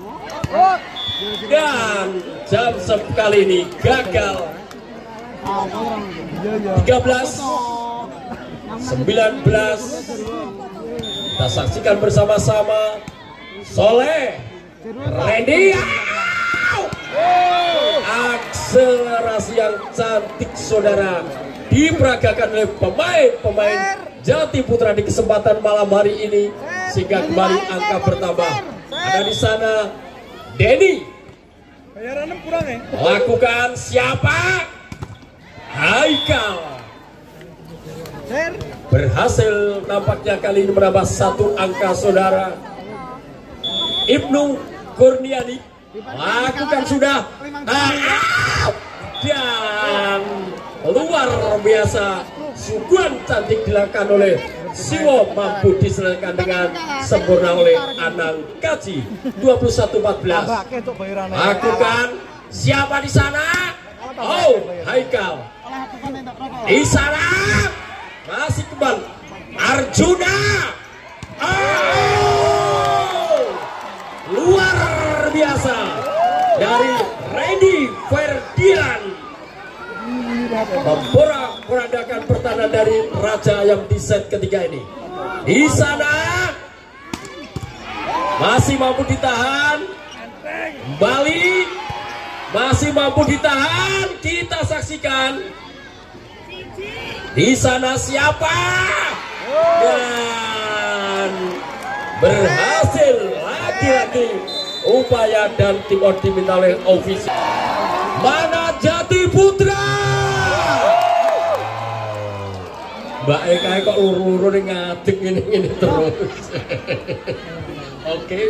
Dan jam sekali ini gagal. Tiga belas sembilan belas. Kita saksikan bersama-sama. Soleh Randy, akselerasi yang cantik saudara diperagakan oleh pemain-pemain Jati Putra di kesempatan malam hari ini, sehingga kembali angka bertambah. Ada di sana Denny lakukan siapa? Haikal berhasil nampaknya kali ini menambah satu angka saudara. Ibnu Kurniadi lakukan sudah, ah, dan luar biasa suguhan cantik dilakukan oleh Siwo, mampu diselesaikan dengan sempurna oleh Anang Kaji. Dua puluh satu empat belas. Lakukan siapa di sana? Oh, Haikal di sana masih kembali Arjuna. Oh, luar biasa dari Randy Ferdian, memporak-porandakan pertahanan dari Raja yang di set ketiga ini. Di sana masih mampu ditahan, kembali masih mampu ditahan. Kita saksikan di sana siapa, dan berhasil lagi-lagi upaya dan tim diminta oleh ofisial. Mana Jati Putra? Mbak Eka kok luru-luru ngadeg ini-ini terus. Oke.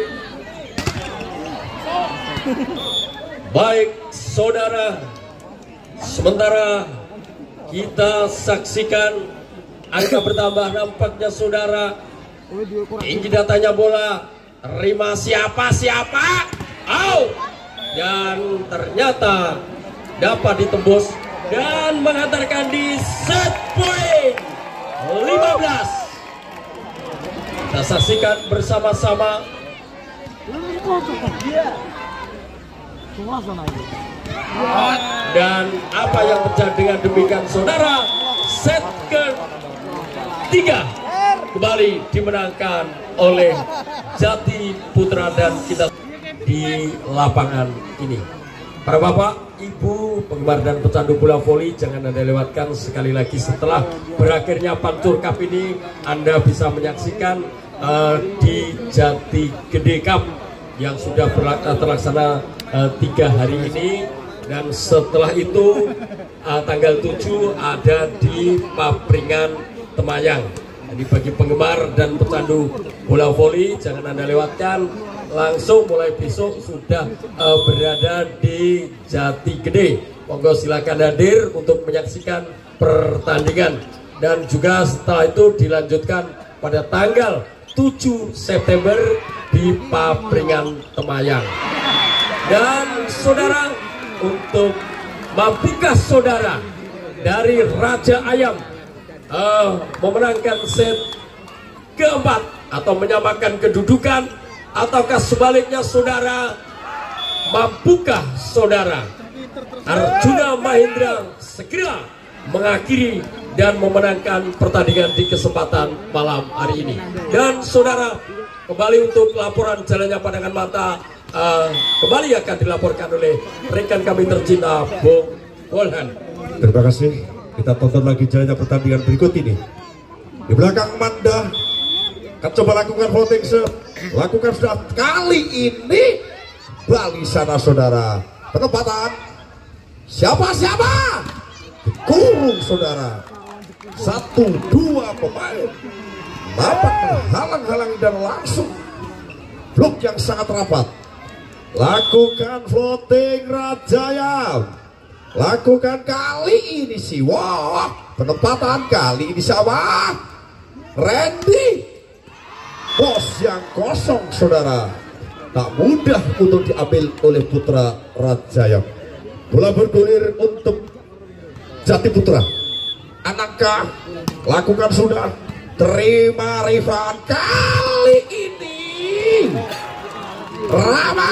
Baik saudara, sementara kita saksikan angka bertambah nampaknya saudara. Tinggi datanya bola, terima siapa-siapa, oh, dan ternyata dapat ditembus dan mengantarkan di set point lima belas. Kita saksikan bersama-sama. Dan apa yang terjadi dengan demikian saudara, set ke tiga kembali dimenangkan oleh Jati Putra dan kita di lapangan ini. Para bapak, ibu, penggemar dan pecandu bola voli, jangan Anda lewatkan sekali lagi setelah berakhirnya Pancur Cup ini, Anda bisa menyaksikan uh, di Jati Gede Cup yang sudah terlaksana uh, tiga hari ini, dan setelah itu uh, tanggal tujuh ada di Papringan Temayang. Jadi bagi penggemar dan pecandu bola voli jangan Anda lewatkan, langsung mulai besok sudah uh, berada di Jati Gede. Monggo silakan hadir untuk menyaksikan pertandingan, dan juga setelah itu dilanjutkan pada tanggal tujuh September di Papringan Temayang. Dan saudara, untuk membuka saudara dari Raja Ayam Uh, memenangkan set keempat atau menyamakan kedudukan, ataukah sebaliknya saudara mampukah saudara Arjuna Mahindra segera mengakhiri dan memenangkan pertandingan di kesempatan malam hari ini. Dan saudara, kembali untuk laporan jalannya pandangan mata uh, kembali akan dilaporkan oleh rekan kami tercinta Bung Wolhan. Terima kasih. Kita tonton lagi jalannya pertandingan berikut ini. Di belakang Manda akan coba lakukan floating set. Lakukan sudah kali ini Bali sana saudara. Penempatan siapa-siapa dikurung saudara. Satu dua pemain dapat menghalang-halangi dan langsung blok yang sangat rapat. Lakukan floating Rajaya. Lakukan kali ini sih, wah, penempatan kali ini siapa? Randy, bos yang kosong saudara, tak mudah untuk diambil oleh Putra Rajaya. Bola bergulir untuk Jati Putra. Anangka lakukan sudah, terima Rifan kali ini. Rama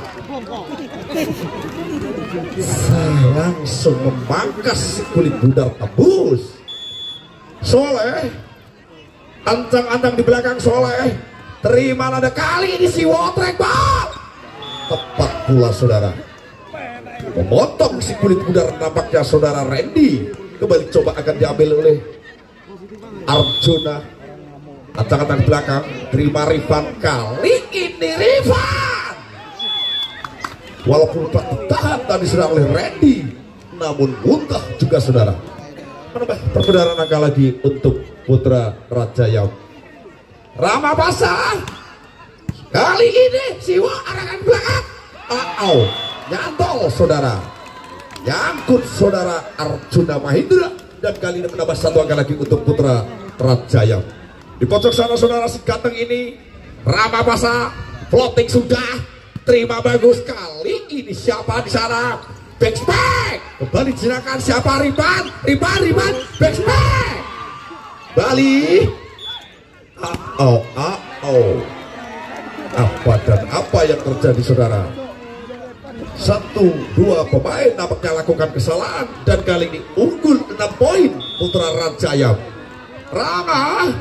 saya langsung memangkas kulit bundar tembus. Soleh ancang-ancang di belakang Soleh, terima nada kali ini si Wotrek bal tepat pula saudara, memotong si kulit bundar nampaknya saudara. Randy kembali coba akan diambil oleh Arjuna. Ancang-ancang di belakang, terima Rifan kali ini Rifan. Walaupun tak ditahan tadi sudah oleh Randy, namun muntah juga saudara. Menambah perbedaan angka lagi untuk Putra Rajaya. Rama basah kali ini siwa arangan belakang. Oh, nyantol saudara, nyangkut saudara Arjuna Mahindra, dan kali ini menambah satu angka lagi untuk Putra Rajaya. Di pojok sana saudara, si ganteng ini Rama basah floating sudah. Terima bagus kali ini siapa di sana? Backspike kembali jinakan siapa? Riban, Riban, Riban, backspike Bali. Oh, oh, oh. Apa dan apa yang terjadi saudara? Satu dua pemain nampaknya lakukan kesalahan, dan kali ini unggul enam poin Putra Rajaya. Rama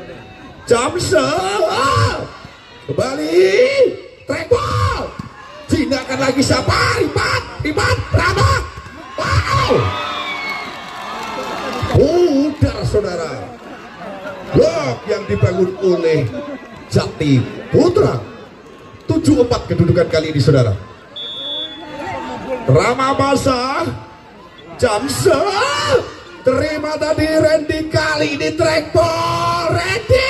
Jamsel kembali track ball, jinakan lagi siapa? Ribat, Ribat, Rama. Wow, pudar saudara. Blok yang dibangun oleh Jati Putra. Tujuh empat kedudukan kali ini saudara. Rama basah, Jamsel terima tadi Randy, kali ini track ball Randy.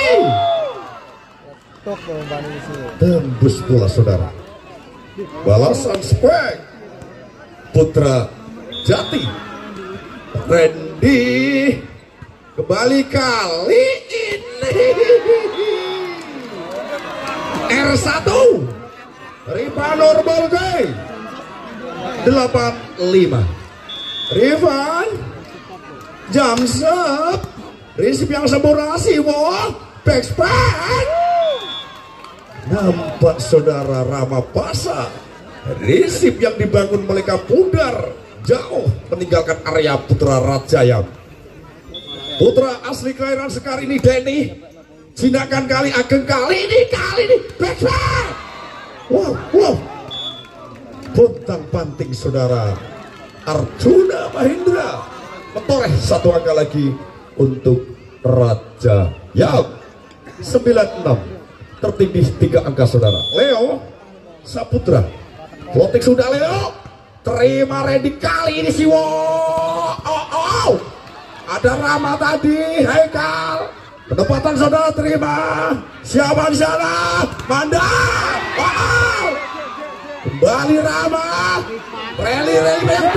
Tembus bola saudara. Balasan spek Putra Jati. Randy kembali kali ini R satu Rivanur Bolgay delapan lima. Rifan Jamsep risip yang sempurna sih, wah, backspike. Nampak saudara Rama Pasa, risip yang dibangun mereka pudar jauh meninggalkan area Putra Rajaya. Putra asli kelahiran Sekar ini Denny Jinakan Kali Ageng kali ini, kali ini back back. Wow, wow. Pontang panting saudara. Arjuna Mahendra mentoreh satu angka lagi untuk Raja Yang. Sembilan enam tertindih tiga angka saudara. Leo Saputra floating sudah Leo, terima ready kali ini Siwo. Oh, oh. Ada Rama tadi, Haikal penempatan saudara terima. Siapa di sana? Manda. Wow. Kembali Rama. Rally rally yang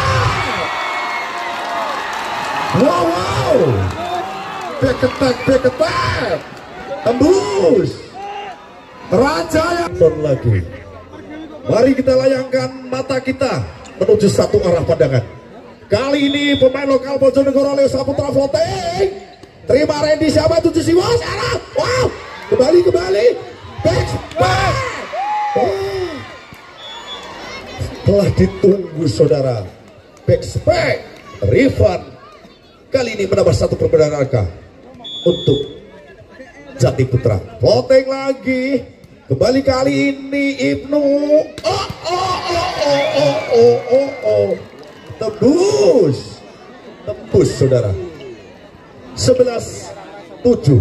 wow, wow. Back attack, back attack. Tembus. Raja Yang lagi. Mari kita layangkan mata kita menuju satu arah pandangan. Kali ini pemain lokal Bojonegoro Leo Saputra floating. Terima Randy siapa tujuh Siwa sana. Wow. Kembali kembali. Back back. Oh. Telah ditunggu saudara. Back back. Rifan kali ini menambah satu perbedaan angka untuk Jati Putra. Floating lagi. Kembali kali ini Ibnu. Oh oh oh oh oh oh oh oh. Tembus. Tembus saudara. Sebelas tujuh.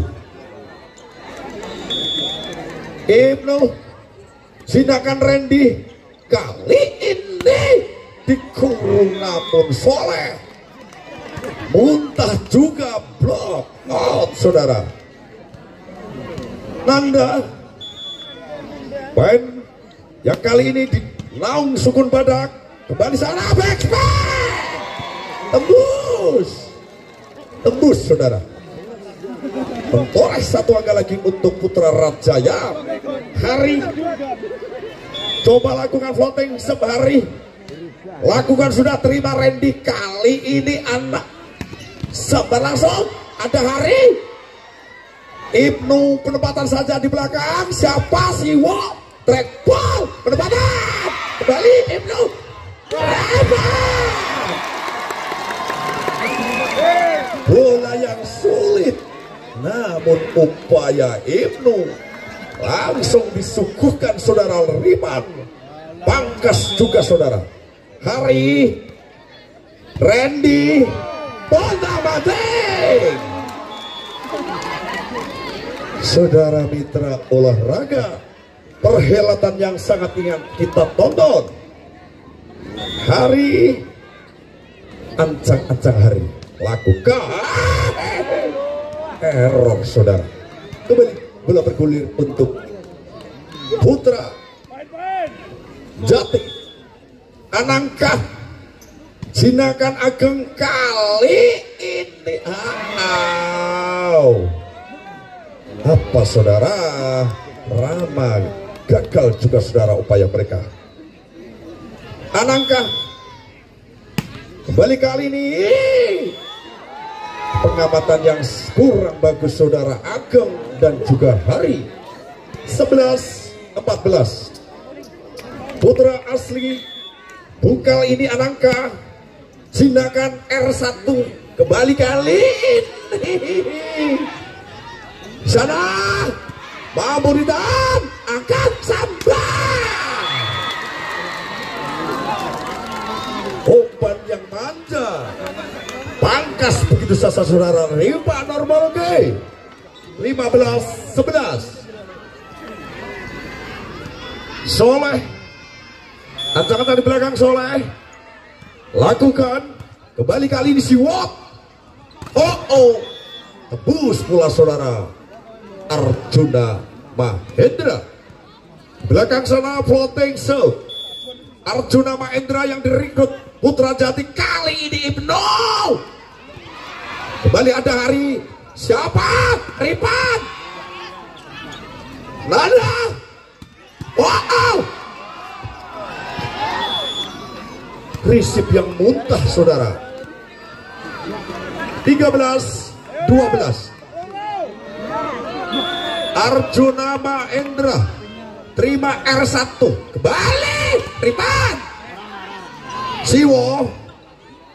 Ibnu. Sinakan Randy. Kali ini dikurung namun soleh. Muntah juga blok out saudara. Nanda main yang kali ini di Naung Sukun Badak. Kembali sana back back. Tembus. Tembus saudara. Mentoreh satu angka lagi untuk Putra Raja Yang. Hari coba lakukan floating sehari. Lakukan sudah terima Randy kali ini anak. Sabar langsung. Ada Hari. Ibnu penempatan saja di belakang. Siapa Siwo? Track ball. Penempatan. Kembali Ibnu. Bola yang sulit. Namun upaya Ibnu langsung disuguhkan saudara Riman. Pangkas juga saudara. Hari Randy Ponta Bating. Saudara mitra olahraga, perhelatan yang sangat ingin kita tonton. Hari ancang-ancang Hari lakukan error saudara. Kembali bola bergulir untuk Putra Jati. Anangkah Jinakan Ageng kali ini. Wow. Apa saudara? Rama gagal juga saudara upaya mereka. Anangkah kembali kali ini. Pengamatan yang kurang bagus saudara Ageng dan juga Hari. Sebelas empat belas. Putra asli Bungkal ini Anangka. Jinakan R satu. Kembali kali ini. Sana mampu ditahan. Angkat sambar. Umpan yang manja. Pangkas begitu saja saudara. Riba normal oke. lima belas sebelas. Soleh ancang-ancang di belakang Soleh. Lakukan. Kembali kali ini si Wot. Oh oh. Tebus pula saudara Arjuna Mahendra. Belakang sana floating serve Arjuna Mahendra yang direkrut Putra Jati kali ini Ibnu. Kembali ada Hari. Siapa? Ripan. Nada. Wow. Risip yang muntah saudara. tiga belas dua belas. Arjuna Mahendra terima R satu. Kembali Ripan. Siwo.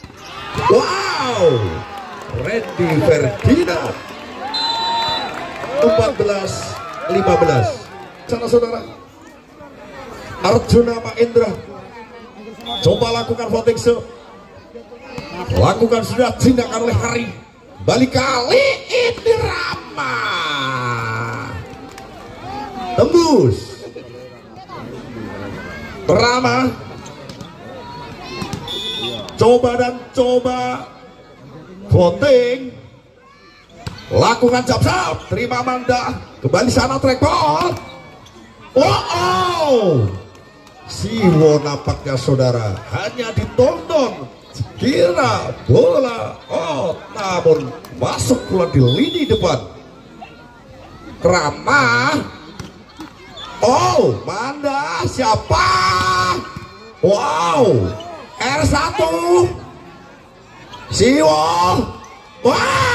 Wow. Randy Ferdinand. empat belas lima belas. Sana saudara Arjuna Mahendra, coba lakukan voting show. Lakukan sudah tindakan oleh Hari. Balik kali ini Rama tembus. Rama coba dan coba voting. Lakukan jab-jab, terima Manda, kembali sana track ball. Oh, oh. Siwo nampaknya saudara hanya ditonton, kira bola, oh namun masuk pula di lini depan. Rama, oh Manda siapa? Wow, R satu Siwo, wah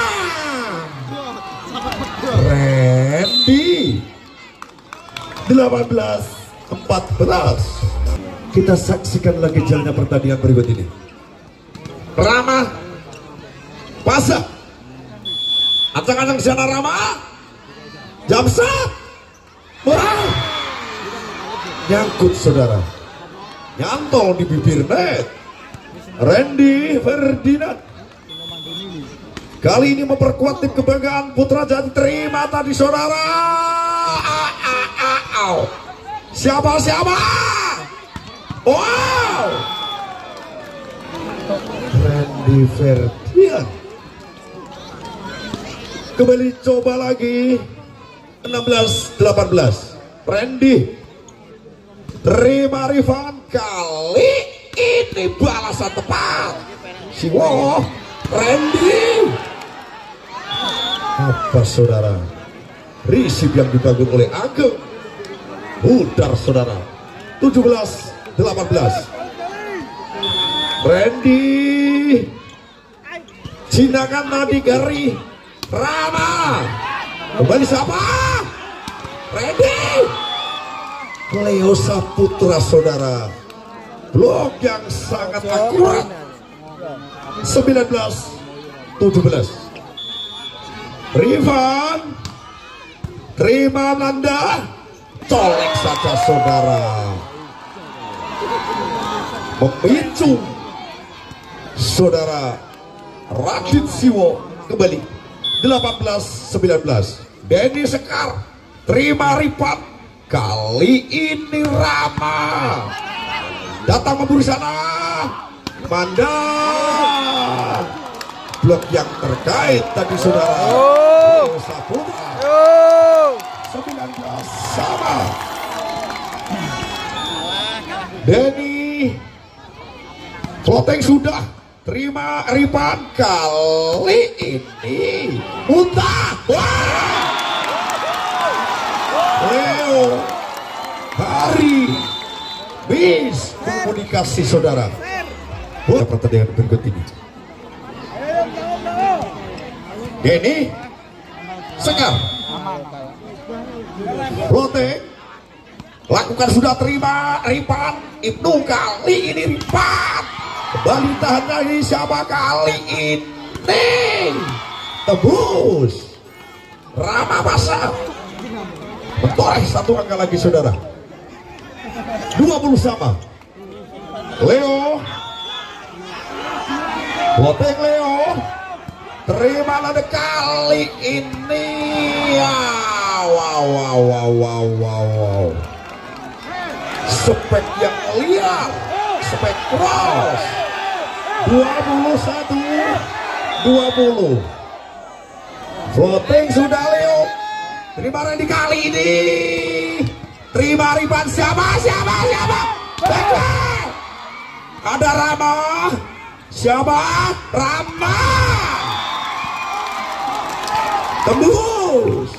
Randy. Delapan belas empat belas. Kita saksikan lagi jalannya pertandingan berikut ini. Rama pasang, ancang-ancang sana Rama, Jamsat, wah nyangkut saudara, nyantol di bibir net. Randy Ferdinand kali ini memperkuat tim kebanggaan Putra Jati. Terima tadi saudara. Siapa siapa? Wow, Randy Ferdinand kembali coba lagi. Enam belas delapan belas. Randy terima Rifan, kali ini balasan tepat. Siwo Randy. Apa saudara? Risip yang dibangun oleh Ageng. Udar saudara. Tujuh belas delapan belas. Randy Cinakan Nadi Gari Rama. Kembali siapa? Randy Leo Saputra saudara. Blok yang sangat akurat. Sembilan belas tujuh belas. Rifan terima Nanda, colek saja saudara, memicu saudara. Radit Siwo kembali. Delapan belas sembilan belas. Denny Sekar terima Ripat, kali ini Rama datang memburu sana. Manda blok yang terkait tadi saudara. Oh. Saputra. Oh. sembilan belas sama. Denny floating sudah. Terima Ripan, kali ini muntah. Wah. Leo Hari bis komunikasi saudara. Buat pertandingan berikut ini. Denny Sekar floating lakukan sudah, terima Ripan. Ibnu, kali ini Ripan kembali tahan lagi. Siapa kali ini? Tebus Rama pasang, bertoreh satu angka lagi saudara. Dua puluh sama. Leo floating, Leo terima nada kali ini. Wow, wow, wow, wow, wow, wow. Spek yang liar, spek cross. Dua puluh satu dua puluh. Floating sudah Leo. Terima Randy kali ini. Terima Riban, siapa siapa siapa? Backback. Ada Rama. Siapa? Rama. Tembus.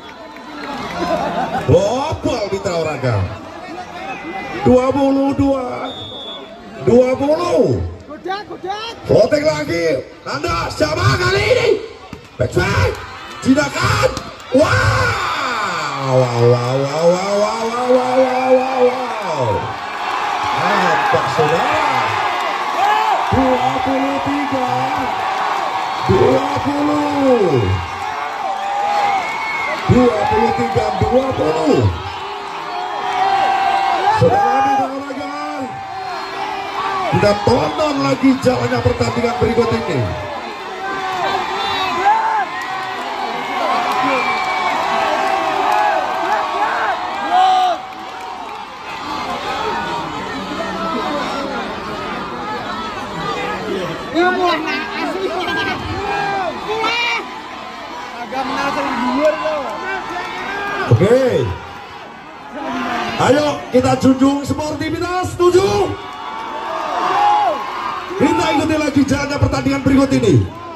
Bobol Mitra Oraga. Dua puluh dua dua puluh. Floating lagi. Nanda siapa kali ini? Backback. Tindakan. Wow. Wow wow wow wow wow wow wow wow wow. Nampak saudara. Dua puluh tiga dua puluh. dua puluh tiga dua puluh. Saudara olahraga, kita tonton lagi jalannya pertandingan berikut ini. Oke, ayo kita junjung sportivitas. Setuju? Kita ikuti lagi jalannya pertandingan berikut ini.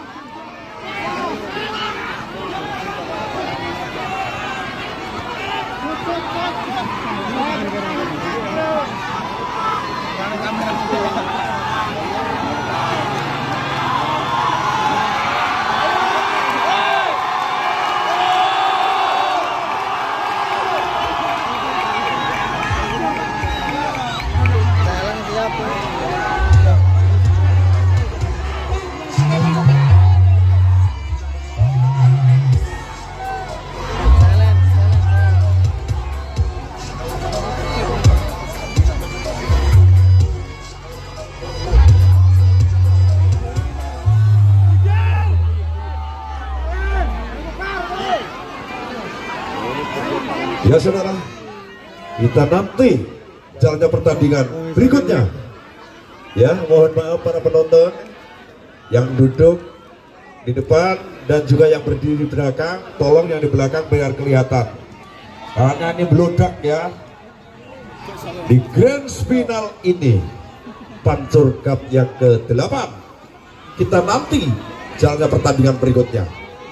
Ya saudara, kita nanti jalannya pertandingan berikutnya. Ya, mohon maaf para penonton yang duduk di depan dan juga yang berdiri di belakang, tolong yang di belakang biar kelihatan. Karena ini beludak ya. Di grand final ini, Pancur Cup yang ke delapan. Kita nanti jalannya pertandingan berikutnya.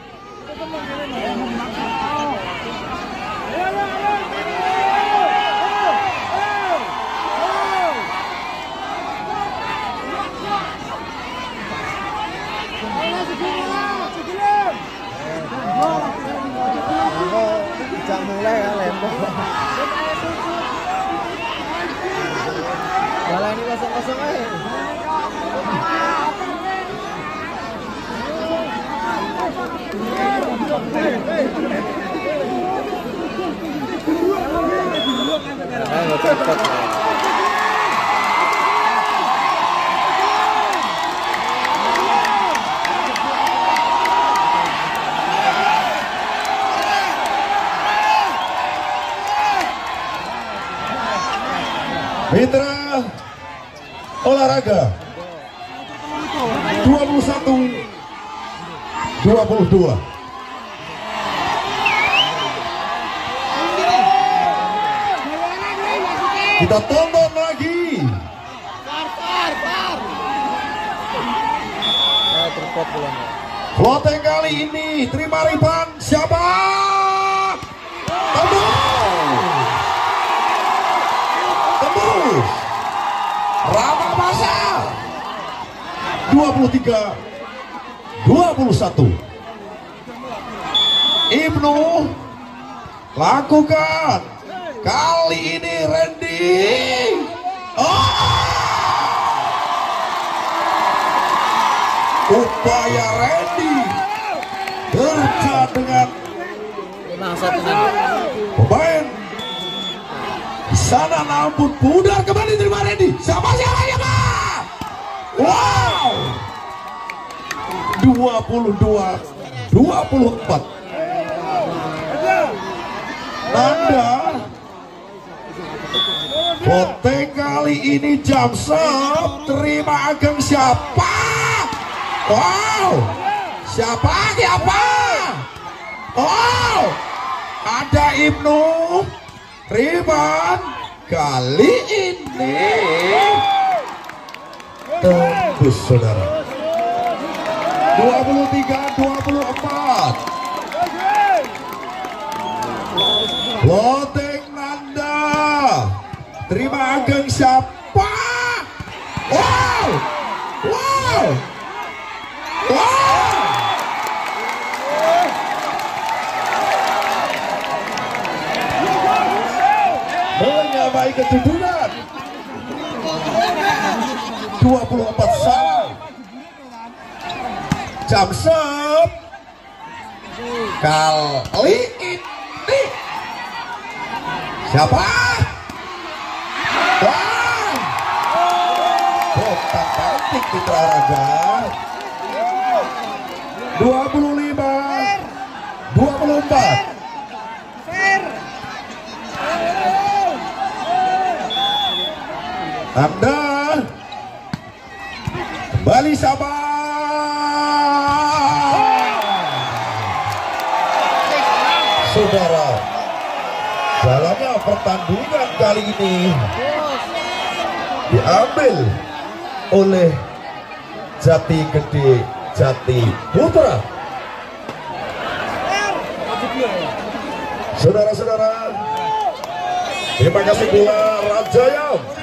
Bola ini kosong-kosong aja. Mitra olahraga dua puluh satu dua puluh dua. Kita tonton lagi. Floating kali ini terima riban siapa? Tembus Rama Pasar dua puluh tiga dua puluh satu. Ibnu lakukan kali ini Randy. Oh, upaya Randy kerja dengan pemain di sana, namun pudar kembali terima Randy. Siapa siapa siapa? Wow, dua puluh dua dua puluh empat. Nanda Floating kali ini jam sep terima Ageng siapa? Wow, siapa siapa? Oh, ada Ibnu Riban kali ini tembus saudara. Dua puluh tiga dua puluh empat. Floating Nanda terima Ageng siapa? Wow, wow, wow. Menyamai kedudukan dua puluh empat sama. Jam sep kali ini siapa? Wah, botak cantik Mitra Raga. dua puluh lima dua puluh empat. Anda kembali sabar. Saudara, jalannya pertandingan kali ini diambil oleh Jati Gede Jati Putra. Saudara-saudara, terima kasih pula Rajaya